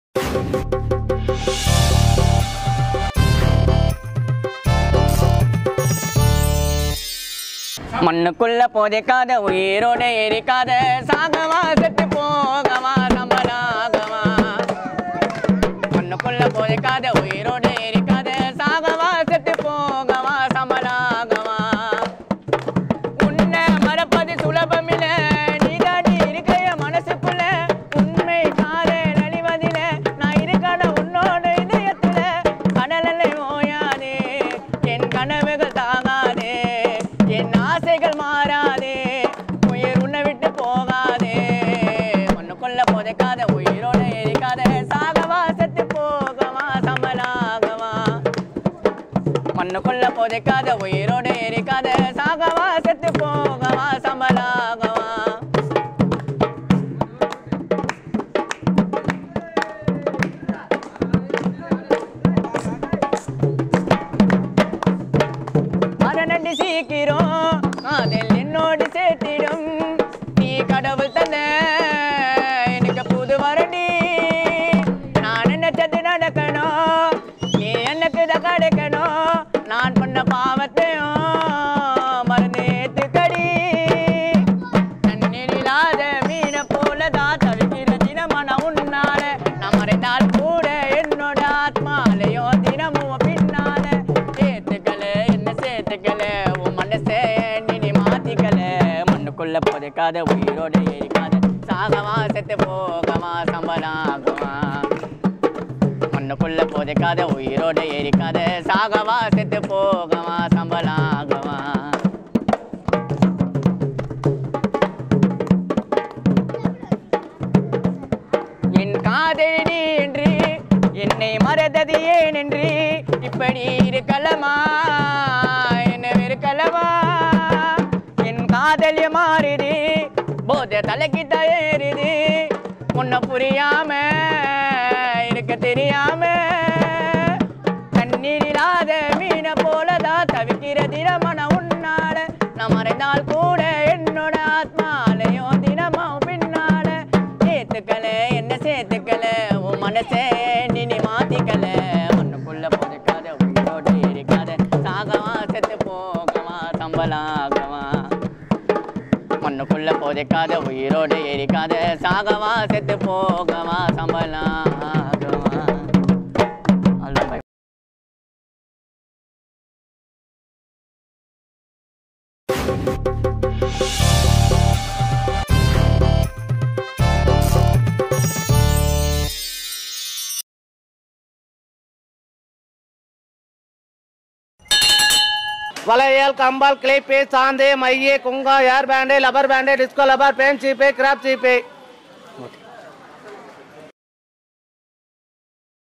மண்ணுக்குள்ள போதைக்காத உயிரோட எரிக்காத சாகவா செத்து போகவா சம்பளாகவா மண்ணுக்குள்ள போதைக்காத உயிரோட எரிக்காத சாகவா செத்து போகவா சம்பளாகவா உன்னை மறப்பது சுலபமில்ல நீதாடி இருக்கைய மனசுக்குள்ள உண்மை காதல் அழிவதில நான் இருக்கட உன்னோட இதயத்துல கடலில் ஓயாதே என் கனவுகள் தாகாதே என் ஆசைகள் மாறாதே உயிர் உன்னை விட்டு போகாதே மண்ணுக்குள்ள புதைக்காத உயிரோட எரிக்காத சாகவா செத்து போகவா சம்பளாகவா மண்ணுக்குள்ள புதைக்காத உயிரோட எரிக்காத சாகவா செத்து போகவா சம்பளாகவா மரணி சீக்கிரம் காதல் என்னோடு சேர்த்திடும் நீ கடவுள் தந்த எனக்கு புது வரண்டி நான் நினைச்சது நடக்கணும் நீ எனக்கு தான் கிடைக்கணும் நான் பண்ண பாவத்தையும் மறந்து ஏத்துக்கடி தண்ணீர் இல்லாத மீனை போலதான் தவிக்கிற தினமான உன்னால நான் மறைந்தால் கூட என்னோட ஆத்மாலையோ தினமும் பின்னால ஏத்துக்கல என்ன சேர்த்துக்கல உன் மனசே நீ மாத்திக்கல மண்ணுக்குள்ள புதைக்காத உயிரோட எரிக்காத சாகவா செத்து போகவா சம்பளாகவா மண்ணுக்குள்ள புதைக்காத உயிரோட எரிக்காத சாகவா செத்து போகவா சம்பளாகவா என் காதலி நீ என்று என்னை மறந்தது ஏன் என்று இப்படி இருக்கலமா என்ன இருக்கலமா என் காதலிய மாறுது போத தலைக்கிட்ட ஏறுது உன்னை புரியாம இருக்க தெரியாம தண்ணீர் இல்லாத மீனை போலதான் தவிக்கிற தினமான உன்னால நான் மறைந்தால் கூட என்னோட ஆத்மாலையோ தினமும் பின்னால சேர்த்துக்கல என்ன சேர்த்துக்கல உன் மனசே நீ மாத்திக்கல மண்ணுக்குள்ள புதைக்காத உயிரோட எரிக்காத சாகவா செத்து போகவா சம்பளாகவா மண்ணுக்குள்ள புதைக்காத உயிரோட எரிக்காத சாகவா செத்து போகவா சம்பளாகவா वलयल कंबल क्लिप सांदे मइये कुंगा hair band rubber band disco rubber pen चीपे क्रैप चीपे